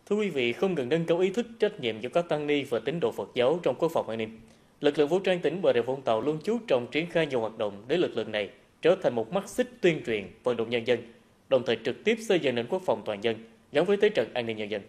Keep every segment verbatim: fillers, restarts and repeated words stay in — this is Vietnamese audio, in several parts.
Thưa quý vị, không ngừng nâng cao ý thức trách nhiệm của các tăng ni và tín đồ Phật giáo trong quốc phòng an ninh, lực lượng vũ trang tỉnh Bà Rịa Vũng Tàu luôn chú trọng triển khai nhiều hoạt động để lực lượng này trở thành một mắt xích tuyên truyền, vận động nhân dân, đồng thời trực tiếp xây dựng nền quốc phòng toàn dân gắn với thế trận an ninh nhân dân.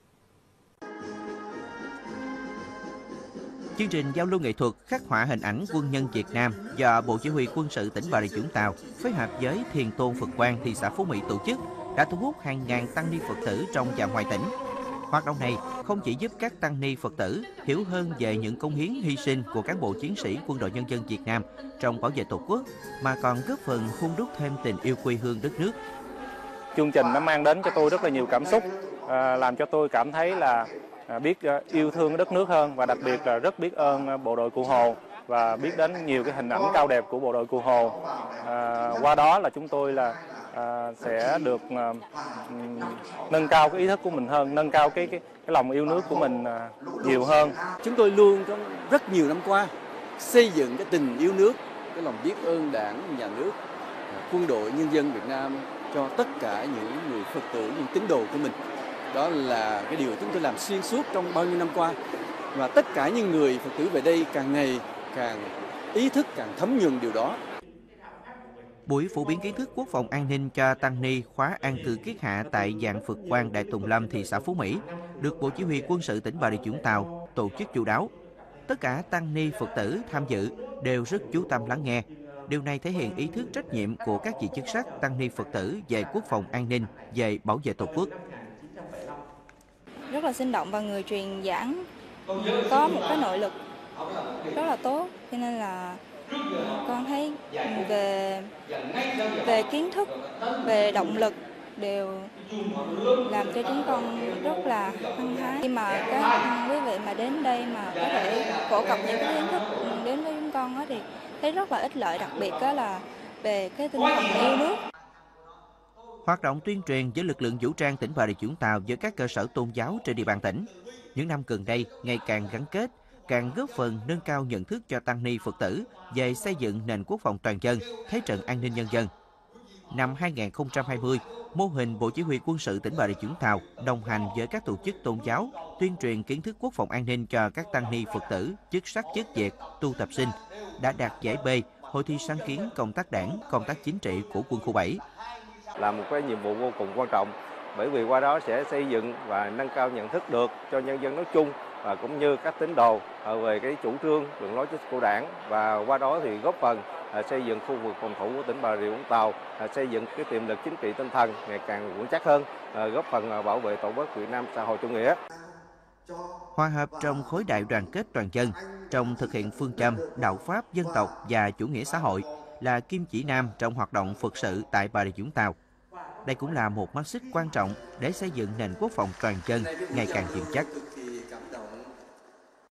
Chương trình giao lưu nghệ thuật khắc họa hình ảnh quân nhân Việt Nam do Bộ Chỉ huy Quân sự tỉnh Bà Rịa Vũng Tàu phối hợp với Thiền Tôn Phật Quang thị xã Phú Mỹ tổ chức đã thu hút hàng ngàn tăng ni Phật tử trong và ngoài tỉnh. Hoạt động này không chỉ giúp các tăng ni Phật tử hiểu hơn về những công hiến hy sinh của cán bộ chiến sĩ Quân đội Nhân dân Việt Nam trong bảo vệ Tổ quốc, mà còn góp phần hun đúc thêm tình yêu quê hương đất nước. Chương trình nó mang đến cho tôi rất là nhiều cảm xúc, làm cho tôi cảm thấy là biết yêu thương đất nước hơn, và đặc biệt là rất biết ơn bộ đội Cụ Hồ và biết đến nhiều cái hình ảnh cao đẹp của bộ đội Cụ Hồ. À, qua đó là chúng tôi là à, sẽ được à, nâng cao cái ý thức của mình hơn, nâng cao cái cái, cái lòng yêu nước của mình à, nhiều hơn. Chúng tôi luôn có rất nhiều năm qua xây dựng cái tình yêu nước, cái lòng biết ơn Đảng, nhà nước, quân đội nhân dân Việt Nam cho tất cả những người Phật tử, những tín đồ của mình. Đó là cái điều chúng tôi làm xuyên suốt trong bao nhiêu năm qua, và tất cả những người Phật tử về đây càng ngày càng ý thức, càng thấm nhuần điều đó. Buổi phổ biến kiến thức quốc phòng an ninh cho tăng ni khóa an cư kiết hạ tại Giàng Phật Quang Đại Tùng Lâm, thị xã Phú Mỹ được Bộ Chỉ huy Quân sự tỉnh Bà Rịa Vũng Tàu tổ chức chu đáo. Tất cả tăng ni Phật tử tham dự đều rất chú tâm lắng nghe. Điều này thể hiện ý thức trách nhiệm của các vị chức sắc tăng ni Phật tử về quốc phòng an ninh, về bảo vệ Tổ quốc. Rất là sinh động, và người truyền giảng có một cái nội lực rất là tốt, cho nên là con thấy về về kiến thức, về động lực đều làm cho chúng con rất là hăng hái. Khi mà các quý vị mà đến đây mà có thể phổ cập những cái kiến thức đến với chúng con đó, thì thấy rất là ích lợi, đặc biệt đó là về cái tinh thần yêu nước. Hoạt động tuyên truyền với lực lượng vũ trang tỉnh Bà Rịa Vũng Tàu với các cơ sở tôn giáo trên địa bàn tỉnh những năm gần đây ngày càng gắn kết, càng góp phần nâng cao nhận thức cho tăng ni Phật tử về xây dựng nền quốc phòng toàn dân, thế trận an ninh nhân dân. Năm hai nghìn không trăm hai mươi, mô hình Bộ Chỉ huy Quân sự tỉnh Bà Rịa Vũng Tàu đồng hành với các tổ chức tôn giáo tuyên truyền kiến thức quốc phòng an ninh cho các tăng ni Phật tử, chức sắc chức việc, tu tập sinh đã đạt giải B Hội thi sáng kiến công tác đảng, công tác chính trị của Quân khu bảy. Là một cái nhiệm vụ vô cùng quan trọng, bởi vì qua đó sẽ xây dựng và nâng cao nhận thức được cho nhân dân nói chung, và cũng như các tín đồ về cái chủ trương, đường lối chính sách của Đảng, và qua đó thì góp phần xây dựng khu vực phòng thủ của tỉnh Bà Rịa Vũng Tàu, xây dựng cái tiềm lực chính trị tinh thần ngày càng vững chắc hơn, góp phần bảo vệ Tổ quốc Việt Nam xã hội chủ nghĩa. Hòa hợp trong khối đại đoàn kết toàn dân, trong thực hiện phương châm đạo pháp dân tộc và chủ nghĩa xã hội là kim chỉ nam trong hoạt động Phật sự tại Bà Rịa Vũng Tàu. Đây cũng là một mắt xích quan trọng để xây dựng nền quốc phòng toàn dân ngày càng vững chắc.